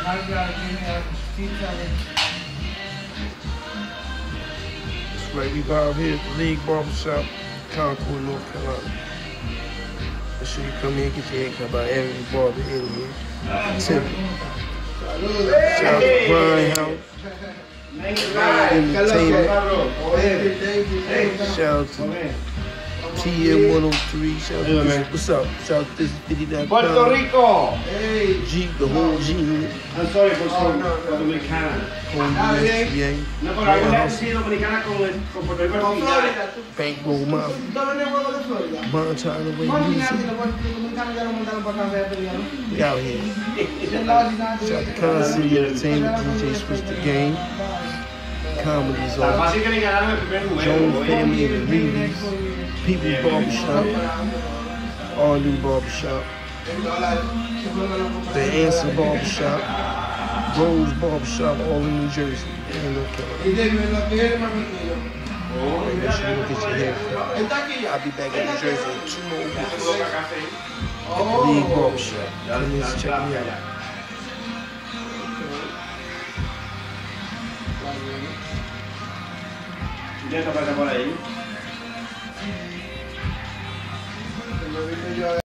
That's right, we live here at the League Barbershop, Concord, North Carolina. Make sure you come in, get your hair cut by every barber in here. Timmy. Shout out to Grind House. Entertainment. Shout out to TM103. Shout out to this. What's up? Shout out to this 50.com. Puerto Rico. G, the whole G unit. I'm sorry for Dominicana. Yeah. No, pero alguna vez sí Dominicana con Puerto Rico. Bankroll Mafia. Montana Way Music. We out here. Shout out to Con City Entertainment, DJ Switch the Game. Comedy's on. Jones Family and the Reeves. People's Barbershop. All New Barbershop. The Answer Barbershop. Rose Barbershop, all in New Jersey. And North Carolina. Make sure you look at your hair. I'll be back in New Jersey in 2 more weeks. At the League Barbershop. Come in and check me out. Ya está por ahí.